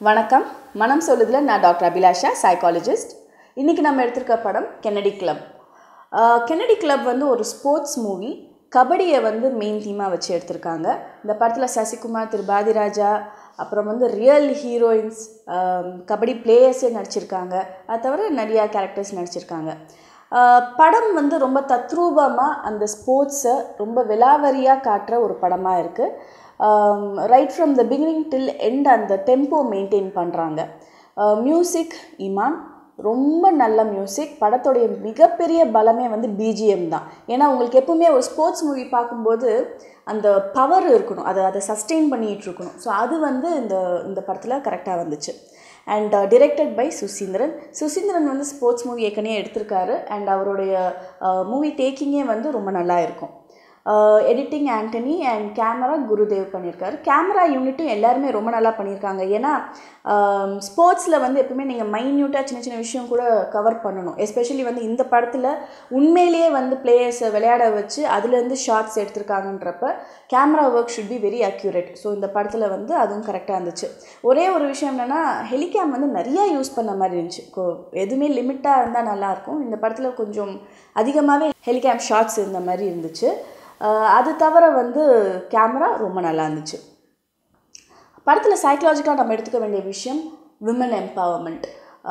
வணக்கம். மனம் சொல்லுதுல நான் டாக்டர் அபிலாஷா, சைக்காலஜிஸ்ட். இன்றைக்கி நம்ம எடுத்திருக்க படம் கென்னடி கிளப். கென்னடி கிளப் வந்து ஒரு ஸ்போர்ட்ஸ் மூவி. கபடியை வந்து மெயின் தீமாக வச்சு எடுத்திருக்காங்க. இந்த படத்தில் சசிகுமார், திரு பாதிராஜா, அப்புறம் வந்து ரியல் ஹீரோயின்ஸ், கபடி பிளேயர்ஸே நடிச்சிருக்காங்க. அது தவிர நிறையா கேரக்டர்ஸ் நடிச்சிருக்காங்க. படம் வந்து ரொம்ப தத்ரூபமாக அந்த ஸ்போர்ட்ஸை ரொம்ப விலாவரியாக காட்டுற ஒரு படமாக இருக்குது. Right from the beginning till end அந்த டெம்போ மெயின்டைன் பண்ணுறாங்க. மியூசிக் இமான், ரொம்ப நல்ல மியூசிக். படத்தோடைய மிகப்பெரிய பலமே வந்து பிஜிஎம் தான். ஏன்னா உங்களுக்கு எப்பவுமே ஒரு ஸ்போர்ட்ஸ் மூவி பார்க்கும்போது அந்த பவர் இருக்கணும், அதை சஸ்டெயின் பண்ணிகிட்டு இருக்கணும். ஸோ அது வந்து இந்த படத்தில் கரெக்டாக வந்துச்சு. அண்ட் டிரெக்டட் பை சுசீந்திரன் வந்து ஸ்போர்ட்ஸ் மூவி ஏற்கனவே எடுத்திருக்காரு. அண்ட் அவருடைய மூவி டேக்கிங்கே வந்து ரொம்ப நல்லா இருக்கும். Editing Antony and camera Gurudev பண்ணியிருக்காரு. கேமரா யூனிட்டும் எல்லாருமே ரொம்ப நல்லா பண்ணியிருக்காங்க. ஏன்னா ஸ்போர்ட்ஸில் வந்து எப்பவுமே நீங்கள் மைன்யூட்டாக சின்ன சின்ன விஷயம் கூட கவர் பண்ணணும். எஸ்பெஷலி வந்து இந்த படத்தில் உண்மையிலேயே வந்து பிளேயர்ஸை விளையாட வச்சு அதுலேருந்து ஷார்ட்ஸ் எடுத்திருக்காங்கன்றப்ப camera work should be very accurate. So இந்த படத்தில் வந்து அதுவும் கரெக்டாக இருந்துச்சு. ஒரே ஒரு விஷயம் என்னென்னா, ஹெலிகேம் வந்து நிறையா யூஸ் பண்ண மாதிரி இருந்துச்சு. எதுவுமே லிமிட்டாக இருந்தால் நல்லாயிருக்கும். இந்த படத்தில் கொஞ்சம் அதிகமாகவே ஹெலிகேம் ஷார்ட்ஸ் இருந்த மாதிரி இருந்துச்சு. அது தவிர வந்து கேமரா ரொம்ப நல்லா இருந்துச்சு. படத்தில் சைக்கலாஜிக்கலாக நம்ம எடுத்துக்க வேண்டிய விஷயம் விமன் எம்பவர்மெண்ட்.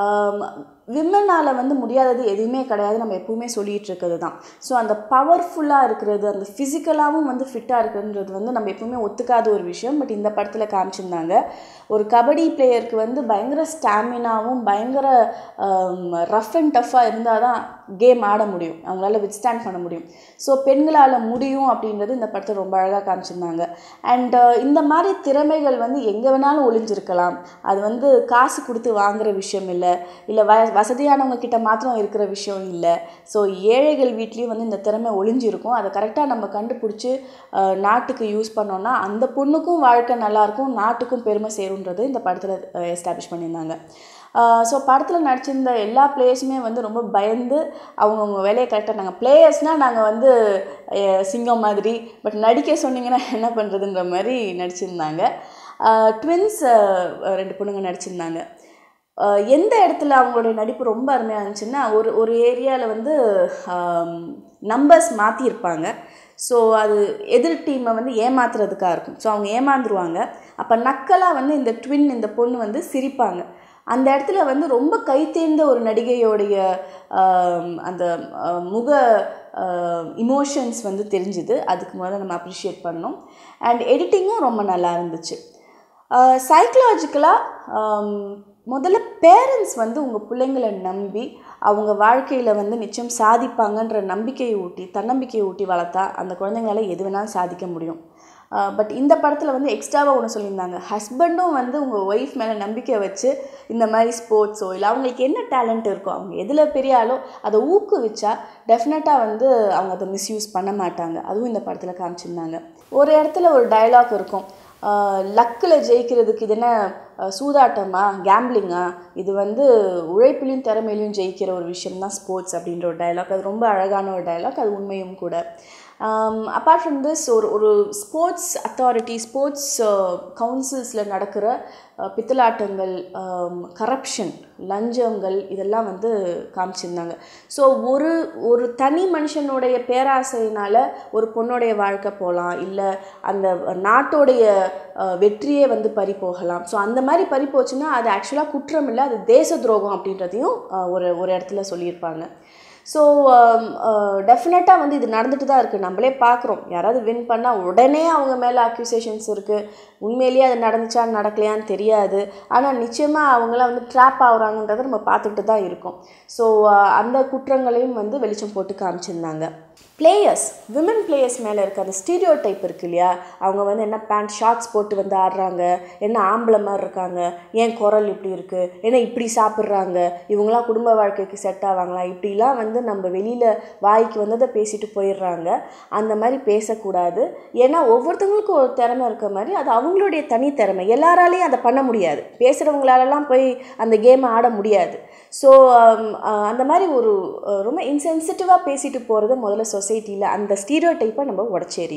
விமனால் வந்து முடியாதது எதுவுமே கிடையாது, நம்ம எப்பவுமே சொல்லிகிட்டு இருக்கிறது தான். ஸோ அந்த பவர்ஃபுல்லாக இருக்கிறது, அந்த ஃபிசிக்கலாகவும் வந்து ஃபிட்டாக இருக்கிறது வந்து நம்ம எப்பவுமே ஒத்துக்காத ஒரு விஷயம். பட் இந்த படத்தில் காமிச்சிருந்தாங்க. ஒரு கபடி பிளேயருக்கு வந்து பயங்கர ஸ்டாமினாவும் பயங்கர ரஃப் அண்ட் டஃப்பாக இருந்தால் தான் கேம் ஆட முடியும், அவங்களால வித்ஸ்டாண்ட் பண்ண முடியும். ஸோ பெண்களால் முடியும் அப்படின்றது இந்த படத்தை ரொம்ப அழகாக காமிச்சிருந்தாங்க. அண்ட் இந்த மாதிரி திறமைகள் வந்து எங்கே வேணாலும் ஒளிஞ்சிருக்கலாம். அது வந்து காசு கொடுத்து வாங்குகிற விஷயம் இல்லை வசதியானவங்க கிட்ட மாத்திரம் இருக்கிற விஷயம் இல்லை. ஸோ ஏழைகள் வீட்லேயும் வந்து இந்த திறமை ஒளிஞ்சிருக்கும். அதை கரெக்டாக நம்ம கண்டுபிடிச்சி நாட்டுக்கு யூஸ் பண்ணோன்னா அந்த பொண்ணுக்கும் வாழ்க்கை நல்லாயிருக்கும், நாட்டுக்கும் பெருமை சேருன்றது இந்த படத்தில் எஸ்டாப்ளிஷ் பண்ணியிருந்தாங்க. ஸோ படத்தில் நடிச்சிருந்த எல்லா பிளேயர்ஸுமே வந்து ரொம்ப பயந்து அவங்கவுங்க வேலையை கரெக்டாக, நாங்கள் பிளேயர்ஸ்னால் நாங்கள் வந்து சிங்கம் மாதிரி, பட் நடிக்க சொன்னீங்கன்னா என்ன பண்ணுறதுன்ற மாதிரி நடிச்சிருந்தாங்க. ட்வின்ஸ் 2 பொண்ணுங்க நடிச்சிருந்தாங்க. எந்த இடத்துல அவங்களுடைய நடிப்பு ரொம்ப அருமையாக இருந்துச்சுன்னா, ஒரு ஏரியாவில் வந்து நம்பர்ஸ் மாற்றியிருப்பாங்க. ஸோ அது எதிர் டீமை வந்து ஏமாத்துறதுக்காக இருக்கும். ஸோ அவங்க ஏமாந்துருவாங்க. அப்போ நக்கலாக வந்து இந்த பொண்ணு வந்து சிரிப்பாங்க. அந்த இடத்துல வந்து ரொம்ப கைத்தேர்ந்த ஒரு நடிகையோடைய அந்த முக இமோஷன்ஸ் வந்து தெரிஞ்சுது. அதுக்கு முதல்ல நம்ம அப்ரிஷியேட் பண்ணோம். அண்ட் எடிட்டிங்கும் ரொம்ப நல்லா இருந்துச்சு. சைக்கலாஜிக்கலாக முதல்ல பேரண்ட்ஸ் வந்து உங்கள் பிள்ளைங்களை நம்பி அவங்க வாழ்க்கையில் வந்து நிச்சயம் சாதிப்பாங்கன்ற நம்பிக்கையை ஊட்டி, தன்னம்பிக்கையை ஊட்டி வளர்த்தா அந்த குழந்தைங்களால் எது வேணாலும் சாதிக்க முடியும். பட் இந்த படத்தில் வந்து எக்ஸ்ட்ராவாக ஒன்று சொல்லியிருந்தாங்க. ஹஸ்பண்டும் வந்து உங்கள் ஒய்ஃப் மேலே நம்பிக்கை வச்சு இந்த மாதிரி ஸ்போர்ட்ஸோ இல்லை அவங்களுக்கு என்ன டேலண்ட் இருக்கோ, அவங்க எதில் பெரியாலோ அதை ஊக்குவிச்சா டெஃபினட்டாக வந்து அவங்க அதை மிஸ்யூஸ் பண்ண மாட்டாங்க. அதுவும் இந்த படத்தில் காமிச்சிருந்தாங்க. ஒரு இடத்துல ஒரு டயலாக் இருக்கும், லக்கில் ஜெயிக்கிறதுக்கு இது என்ன சூதாட்டமா, கேம்பிளிங்கா, இது வந்து உழைப்பிலையும் திறமையிலையும் ஜெயிக்கிற ஒரு விஷயம்தான் ஸ்போர்ட்ஸ் அப்படின்ற ஒரு டயலாக். அது ரொம்ப அழகான ஒரு டயலாக், அது உண்மையும் கூட. அப்பார்ட் ஃப்ரம் திஸ் ஒரு ஸ்போர்ட்ஸ் அத்தாரிட்டி, ஸ்போர்ட்ஸ் கவுன்சில்ஸில் நடக்கிற பித்தலாட்டங்கள், கரப்ஷன், லஞ்சங்கள் இதெல்லாம் வந்து காமிச்சிருந்தாங்க. ஸோ ஒரு தனி மனுஷனுடைய பேராசையினால் ஒரு பொண்ணுடைய வாழ்க்கை போகலாம், இல்லை அந்த நாட்டோடைய வெற்றியே வந்து பறி போகலாம். ஸோ அந்த மாதிரி பறி போச்சுன்னா அது ஆக்சுவலாக குற்றம் இல்லை, அது தேச துரோகம் அப்படின்றதையும் ஒரு இடத்துல சொல்லியிருப்பாங்க. ஸோ டெஃபினட்டாக வந்து இது நடந்துட்டு தான் இருக்குது. நம்மளே பார்க்குறோம், யாராவது வின் பண்ணால் உடனே அவங்க மேலே அக்யூசேஷன்ஸ் இருக்குது. உண்மையிலேயே அது நடந்துச்சா நடக்கலையான்னு தெரியாது. ஆனால் நிச்சயமாக அவங்களாம் வந்து ட்ராப் ஆகுறாங்கன்றதை நம்ம பார்த்துக்கிட்டு தான் இருக்கோம். ஸோ அந்த குற்றங்களையும் வந்து வெளிச்சம் போட்டு காமிச்சிருந்தாங்க. பிளேயர்ஸ், விமன் பிளேயர்ஸ் மேலே இருக்க அந்த ஸ்டீரியோ டைப் இருக்குது இல்லையா, அவங்க வந்து என்ன பேண்ட் ஷார்ட்ஸ் போட்டு வந்து ஆடுறாங்க, என்ன ஆம்பளை மாதிரி இருக்காங்க, ஏன் குரல் இப்படி இருக்குது, ஏன்னா இப்படி சாப்பிட்றாங்க, இவங்களாம் குடும்ப வாழ்க்கைக்கு செட் ஆவாங்களா, இப்படிலாம் வந்து நம்ம வெளியில் வாய்க்கு வந்ததை பேசிட்டு போயிடுறாங்க. அந்த மாதிரி பேசக்கூடாது. ஏன்னா ஒவ்வொருத்தவங்களுக்கும் ஒரு திறமை இருக்க மாதிரி அது அவங்களுடைய தனி திறமை. எல்லாராலையும் அதை பண்ண முடியாது, பேசுகிறவங்களாலலாம் போய் அந்த கேமை ஆட முடியாது. ஸோ அந்த மாதிரி ஒரு ரொம்ப இன்சென்சிட்டிவாக பேசிட்டு போகிறத முதல்ல சொசைட்டியில் அந்த ஸ்டீரியோ டைப்பை நம்ம உடச்சி எறியணும்.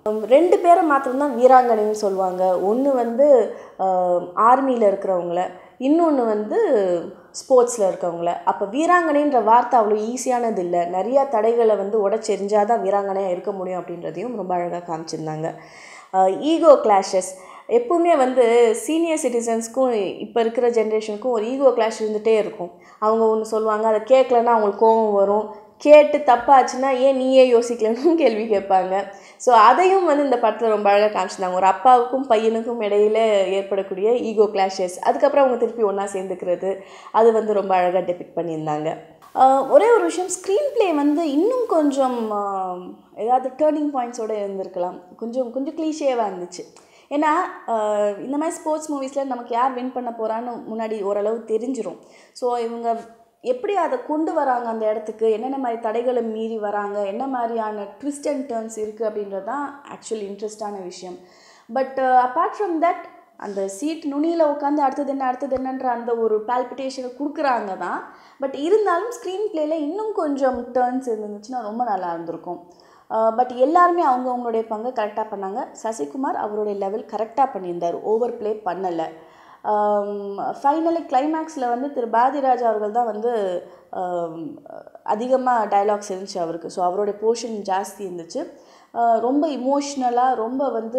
2 பேரை மாத்திரம்தான் வீராங்கனைன்னு சொல்லுவாங்க. ஒன்று வந்து ஆர்மியில் இருக்கிறவங்கள, இன்னொன்று வந்து ஸ்போர்ட்ஸில் இருக்கவங்கள. அப்போ வீராங்கனைன்ற வார்த்தை அவ்வளோ ஈஸியானது இல்லை. நிறையா தடைகளை வந்து உடச்செறிஞ்சால் தான் வீராங்கனையாக இருக்க முடியும் அப்படின்றதையும் ரொம்ப அழகாக காமிச்சிருந்தாங்க. ஈகோ கிளாஷஸ் எப்பவுமே வந்து சீனியர் சிட்டிசன்ஸ்க்கும் இப்போ இருக்கிற ஜென்ரேஷனுக்கும் ஒரு ஈகோ கிளாஷ் இருந்துகிட்டே இருக்கும். அவங்க ஒன்று சொல்லுவாங்க, அதை கேட்கலன்னா அவங்களுக்கு கோபம் வரும். கேட்டு தப்பாச்சுன்னா ஏன் நீயே யோசிக்கலன்னு கேள்வி கேட்பாங்க. ஸோ அதையும் வந்து இந்த படத்தில் ரொம்ப அழகாக காமிச்சிருந்தாங்க. ஒரு அப்பாவுக்கும் பையனுக்கும் இடையில ஏற்படக்கூடிய ஈகோ கிளாஷஸ், அதுக்கப்புறம் அவங்க திருப்பி ஒன்றா சேர்ந்துக்கிறது, அது வந்து ரொம்ப அழகாக டெபிக்ட் பண்ணியிருந்தாங்க. ஒரே ஒரு விஷயம், ஸ்க்ரீன் ப்ளே வந்து இன்னும் கொஞ்சம் ஏதாவது டேர்னிங் பாயிண்ட்ஸோடு இருந்திருக்கலாம். கொஞ்சம் க்ளீஷேவாக இருந்துச்சு. ஏன்னா இந்த மாதிரி ஸ்போர்ட்ஸ் மூவிஸில் நமக்கு யார் வின் பண்ண போகிறான்னு முன்னாடி ஓரளவு தெரிஞ்சிடும். ஸோ இவங்க எப்படி அதை கொண்டு வராங்க அந்த இடத்துக்கு, என்னென்ன மாதிரி தடைகளை மீறி வராங்க, என்ன மாதிரியான ட்விஸ்ட் அண்ட் டர்ன்ஸ் இருக்குது அப்படின்றது தான் ஆக்சுவலி இன்ட்ரெஸ்டான விஷயம். பட் அப்பார்ட் ஃப்ரம் தட், அந்த சீட் நுனியில் உட்காந்து அடுத்தது என்னன்ற அந்த ஒரு பால்பிட்டேஷனை கொடுக்குறாங்க தான். பட் இருந்தாலும் ஸ்க்ரீன் பிளேயில் இன்னும் கொஞ்சம் டர்ன்ஸ் இருந்துச்சுன்னா ரொம்ப நல்லா இருந்திருக்கும். பட் எல்லாருமே அவங்களுடைய பங்கை கரெக்டாக பண்ணாங்க. சசிகுமார் அவருடைய லெவல் கரெக்டாக பண்ணியிருந்தார், ஓவர் ப்ளே பண்ணலை. ஃபைனலி கிளைமேக்ஸில் வந்து திரு பாரதிராஜா அவர்கள் தான் வந்து அதிகமாக டயலாக்ஸ் இருந்துச்சு அவருக்கு. ஸோ அவருடைய போர்ஷன் ஜாஸ்தி இருந்துச்சு. ரொம்ப இமோஷ்னலாக, ரொம்ப வந்து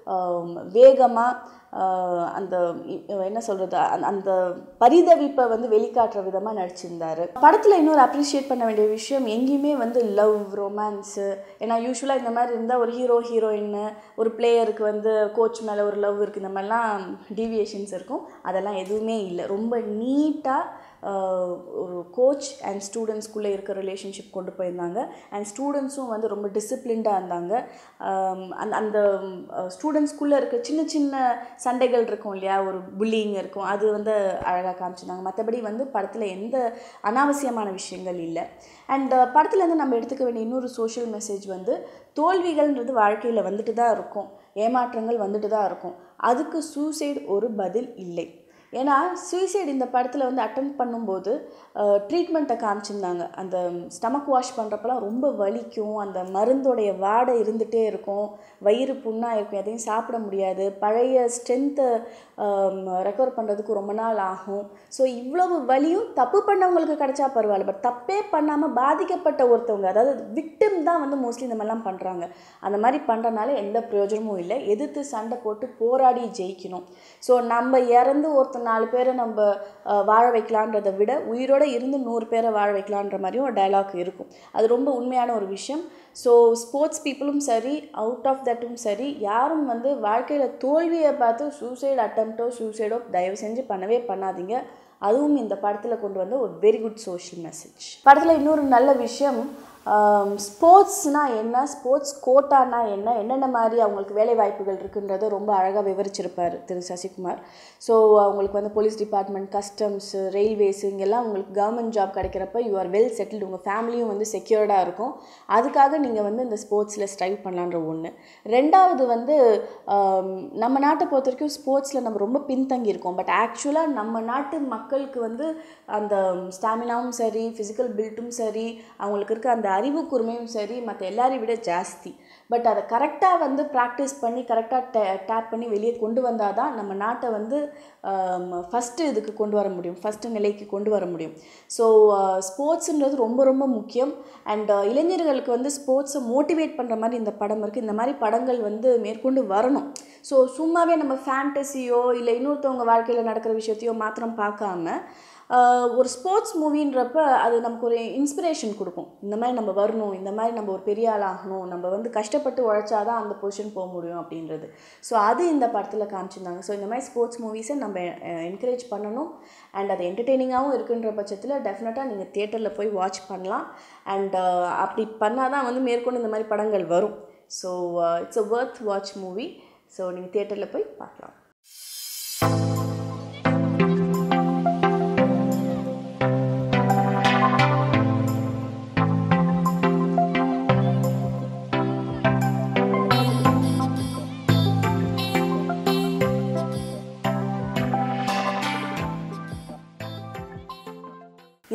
வேகமாக அந்த என்ன சொல்கிறது, அந்த பரிதவிப்பை வந்து வெளிக்காட்டுற விதமாக நடிச்சிருந்தார். படத்தில் இன்னொரு அப்ரிஷியேட் பண்ண வேண்டிய விஷயம், எங்கேயுமே வந்து லவ், ரொமான்ஸு, ஏன்னா யூஸ்வலாக இந்த மாதிரி இருந்தால் ஒரு ஹீரோயின்னு, ஒரு பிளேயருக்கு வந்து கோச் மேலே ஒரு லவ் இருக்குது, இந்த மாதிரிலாம் டீவியேஷன்ஸ் இருக்கும். அதெல்லாம் எதுவுமே இல்லை. ரொம்ப நீட்டாக ஒரு கோச் அண்ட் ஸ்டூடெண்ட்ஸ்குள்ளே இருக்கிற ரிலேஷன்ஷிப் கொண்டு போயிருந்தாங்க. அண்ட் ஸ்டூடெண்ட்ஸும் வந்து ரொம்ப டிசிப்ளின்டாக இருந்தாங்க. அந்த ஸ்டூடெண்ட்ஸ்குள்ளே இருக்க சின்ன சின்ன சண்டைகள் இருக்கும் இல்லையா, ஒரு புல்லிங் இருக்கும், அது வந்து அழகாக காமிச்சிருந்தாங்க. மற்றபடி வந்து படத்தில் எந்த அனாவசியமான விஷயங்கள் இல்லை. அண்ட் படத்துலேருந்து நம்ம எடுத்துக்க வேண்டிய இன்னொரு சோஷியல் மெசேஜ் வந்து, தோல்விகள்ன்றது வாழ்க்கையில் வந்துட்டு தான் இருக்கும், ஏமாற்றங்கள் வந்துட்டு தான் இருக்கும். அதுக்கு சூசைட் ஒரு பதில் இல்லை. ஏன்னா சூசைட் இந்த படத்தில் வந்து அட்டெம்ப்ட் பண்ணும்போது ட்ரீட்மெண்ட்டை காமிச்சிருந்தாங்க. அந்த ஸ்டமக் வாஷ் பண்ணுறப்பெல்லாம் ரொம்ப வலிக்கும், அந்த மருந்தோடைய வாடை இருந்துகிட்டே இருக்கும், வயிறு புண்ணாக இருக்கும், எதையும் சாப்பிட முடியாது, பழைய ஸ்ட்ரென்த்தை ரெக்கவர் பண்ணுறதுக்கு ரொம்ப நாள் ஆகும். ஸோ இவ்வளவு வலியும் தப்பு பண்ணவங்களுக்கு கிடைச்சா பரவாயில்ல, பட் தப்பே பண்ணாமல் பாதிக்கப்பட்ட ஒருத்தவங்க, அதாவது விக்டிம் தான் வந்து மோஸ்ட்லி இந்த மாதிரிலாம் பண்ணுறாங்க. அந்த மாதிரி பண்ணுறனால எந்த பிரயோஜனமும் இல்லை. எதிர்த்து சண்டை போட்டு போராடி ஜெயிக்கணும். ஸோ நம்ம இறந்து ஒருத்தர் 4 பேரை நம்ம வாழ வைக்கலான்றதை விட உயிரோடு இருந்து 100 பேரை வாழ வைக்கலான்ற மாதிரியும் ஒரு டயலாக் இருக்கும். அது ரொம்ப உண்மையான ஒரு விஷயம். ஸோ ஸ்போர்ட்ஸ் பீப்புளும் சரி, அவுட் ஆஃப் தட்டும் சரி, யாரும் வந்து வாழ்க்கையில் தோல்வியை பார்த்து சூசைட் அட்டெம்ப்டோ சூசைடோ தயவு செஞ்சு பண்ணவே பண்ணாதீங்க. அதுவும் இந்த படத்தில் கொண்டு வந்த ஒரு வெரி குட் சோஷியல் மெசேஜ். படத்தில் இன்னொரு நல்ல விஷயம், ஸ்போர்ட்ஸ்னால் என்ன, ஸ்போர்ட்ஸ் கோட்டானா என்ன, என்னென்ன மாதிரி அவங்களுக்கு வேலை வாய்ப்புகள் இருக்குன்றதை ரொம்ப அழகாக விவரிச்சிருப்பார் திரு சசிகுமார். ஸோ அவங்களுக்கு வந்து போலீஸ் டிபார்ட்மெண்ட், கஸ்டம்ஸு, ரயில்வேஸு, இங்கெல்லாம் உங்களுக்கு கவர்மெண்ட் ஜாப் கிடைக்கிறப்ப யூ ஆர் வெல் செட்டில்டு, உங்கள் ஃபேமிலியும் வந்து செக்யூர்டாக இருக்கும். அதுக்காக நீங்கள் வந்து இந்த ஸ்போர்ட்ஸில் ஸ்ட்ரைவ் பண்ணலான்ற ஒன்று. ரெண்டாவது வந்து நம்ம நாட்டை பொறுத்த வரைக்கும் ஸ்போர்ட்ஸில் நம்ம ரொம்ப பின்தங்கி இருக்கோம். பட் ஆக்சுவலாக நம்ம நாட்டு மக்களுக்கு வந்து அந்த ஸ்டாமினாவும் சரி, ஃபிசிக்கல் பில்ட்டும் சரி, அவங்களுக்கு இருக்க அந்த அறிவு கூர்மையும் சரி மற்ற எல்லாரையும் விட ஜாஸ்தி. பட் அதை கரெக்டாக வந்து ப்ராக்டிஸ் பண்ணி கரெக்டாக டேப் பண்ணி வெளியே கொண்டு வந்தால் தான் நம்ம நாட்டை வந்து ஃபஸ்ட்டு இதுக்கு கொண்டு வர முடியும், ஃபஸ்ட்டு நிலைக்கு கொண்டு வர முடியும். ஸோ ஸ்போர்ட்ஸுன்றது ரொம்ப ரொம்ப முக்கியம். அண்ட் இளைஞர்களுக்கு வந்து ஸ்போர்ட்ஸை மோட்டிவேட் பண்ணுற மாதிரி இந்த படம் இருக்குது. இந்த மாதிரி படங்கள் வந்து மேற்கொண்டு வரணும். ஸோ சும்மாவே நம்ம ஃபேண்டசியோ இல்லை இன்னொருத்தவங்க வாழ்க்கையில் நடக்கிற விஷயத்தையோ மாத்திரம் பார்க்காம ஒரு ஸ்போர்ட்ஸ் மூவின்றப்ப அது நமக்கு ஒரு இன்ஸ்பிரேஷன் கொடுக்கும். இந்த மாதிரி நம்ம வரணும், இந்த மாதிரி நம்ம ஒரு பெரிய ஆள் ஆகணும், நம்ம வந்து கஷ்டப்பட்டு உழைச்சாதான் அந்த பொசிஷன் போக முடியும் அப்படின்றது. ஸோ அது இந்த படத்தில் காமிச்சிருந்தாங்க. ஸோ இந்த மாதிரி ஸ்போர்ட்ஸ் மூவிஸை நம்ம என்கரேஜ் பண்ணணும். அண்ட் அது என்டர்டெய்னிங்காகவும் இருக்குன்ற பட்சத்தில் டெஃபினட்டாக நீங்கள் தியேட்டரில் போய் வாட்ச் பண்ணலாம். அண்ட் அப்படி பண்ணால் தான் வந்து மேற்கொண்டு இந்த மாதிரி படங்கள் வரும். So it's a worth watch movie. So நீங்கள் தியேட்டரில் போய் பார்க்கலாம்.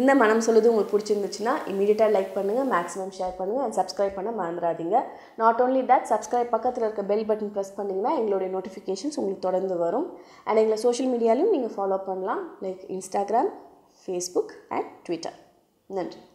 இந்த மனம் சொல்லுது உங்களுக்கு பிடிச்சிருந்துச்சுன்னா இமீடியட்டாக லைக் பண்ணுங்கள், மேக்ஸிமம் ஷேர் பண்ணுங்கள் அண்ட் சப்ஸ்கிரைப் பண்ண மறந்துடாதீங்க. நாட் ஓன்லி தட், சப்ஸ்கிரைப் பக்கத்தில் இருக்க பெல் பட்டன் ப்ரெஸ் பண்ணிங்கன்னா எங்களுடைய நோட்டிஃபிகேஷன்ஸ் உங்களுக்கு தொடர்ந்து வரும். அண்ட் எங்களை சோஷியல் மீடியாலையும் நீங்கள் ஃபாலோ பண்ணலாம், like Instagram, Facebook and Twitter. நன்றி.